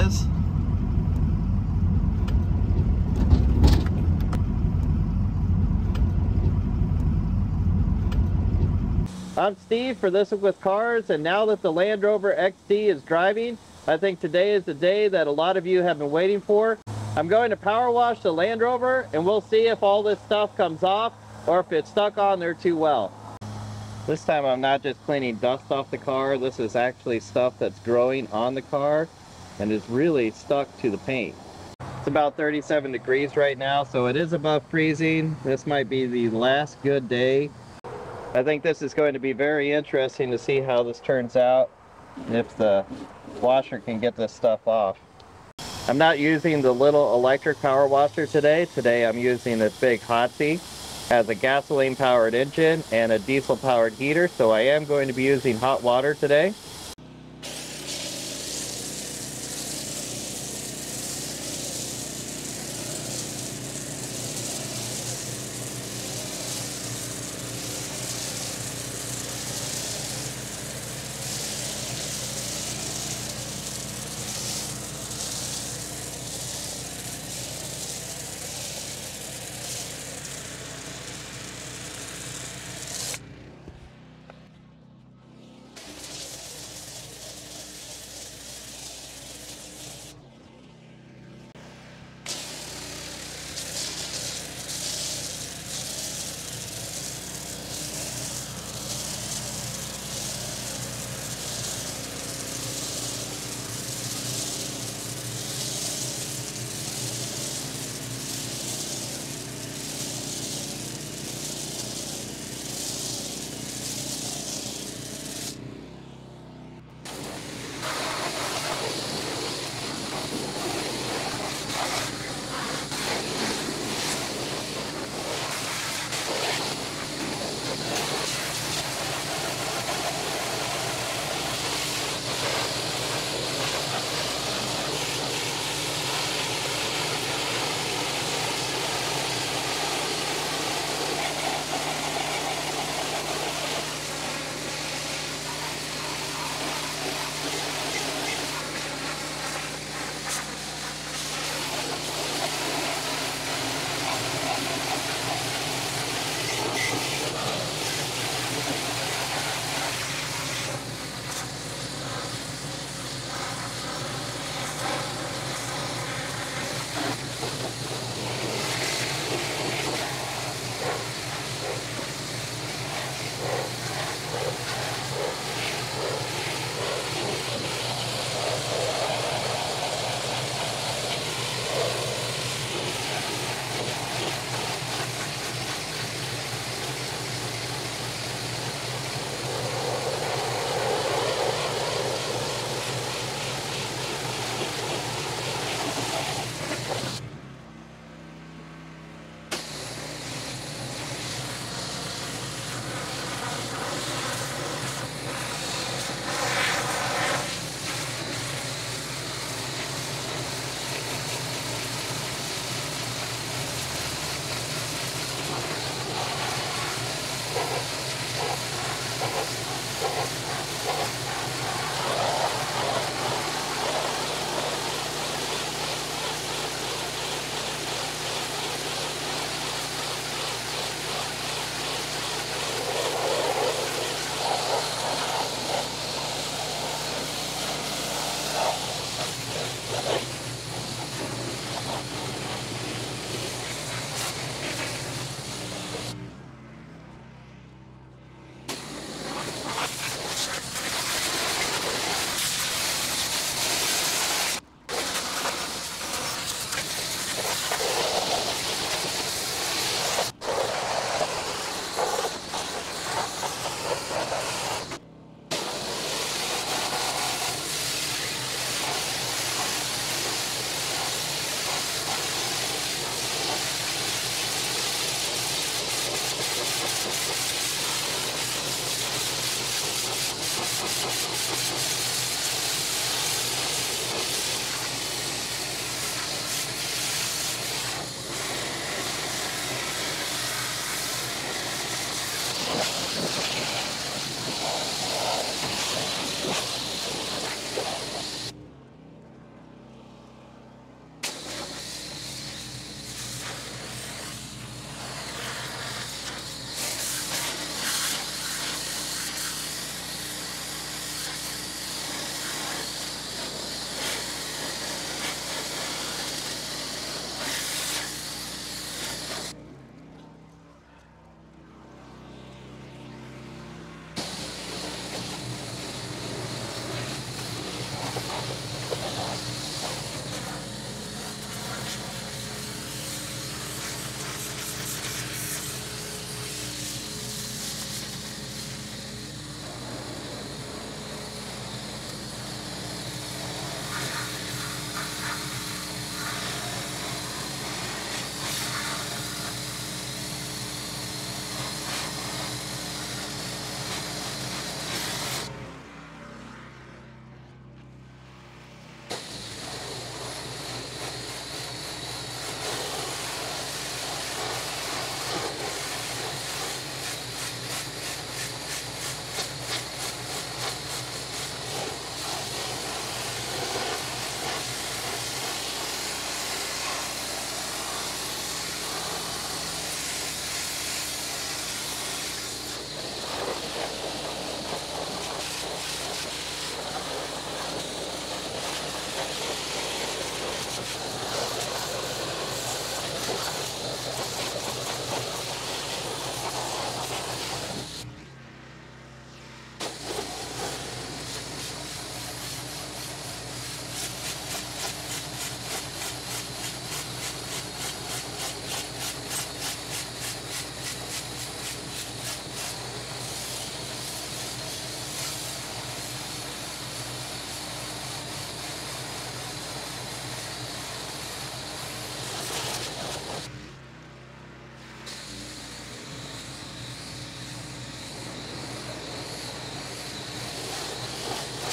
is. I'm Steve for This Week with Cars, and now that the Land Rover XD is driving, I think today is the day that a lot of you have been waiting for. I'm going to power wash the Land Rover, and we'll see if all this stuff comes off or if it's stuck on there too well. This time I'm not just cleaning dust off the car. This is actually stuff that's growing on the car and is really stuck to the paint. It's about 37 degrees right now, so it is above freezing. This might be the last good day. I think this is going to be very interesting to see how this turns out, if the washer can get this stuff off. I'm not using the little electric power washer today. Today I'm using this big Hotsy. Has a gasoline powered engine and a diesel powered heater, so I am going to be using hot water today.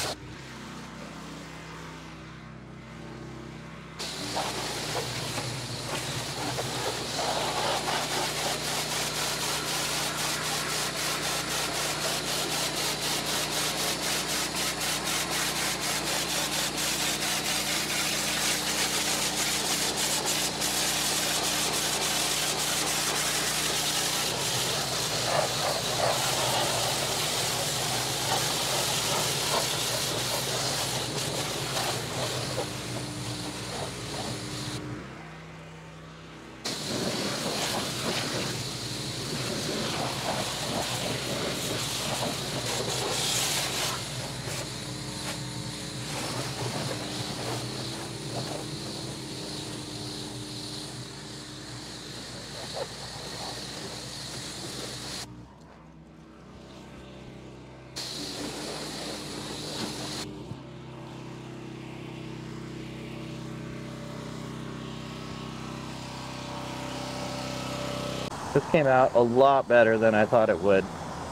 This came out a lot better than I thought it would.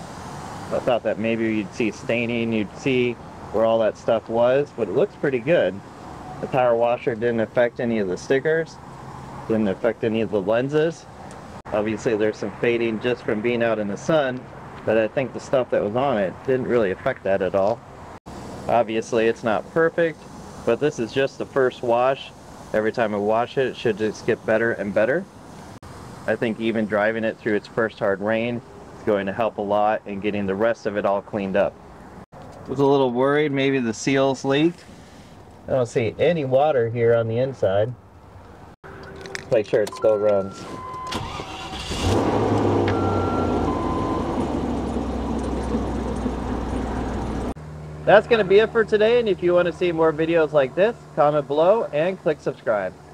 I thought that maybe you'd see staining, you'd see where all that stuff was, but it looks pretty good. The power washer didn't affect any of the stickers, didn't affect any of the lenses. Obviously there's some fading just from being out in the sun, but I think the stuff that was on it didn't really affect that at all. Obviously it's not perfect, but this is just the first wash. Every time I wash it, it should just get better and better. I think even driving it through its first hard rain is going to help a lot in getting the rest of it all cleaned up. I was a little worried maybe the seals leaked. I don't see any water here on the inside. Let's make sure it still runs. That's going to be it for today, and if you want to see more videos like this, comment below and click subscribe.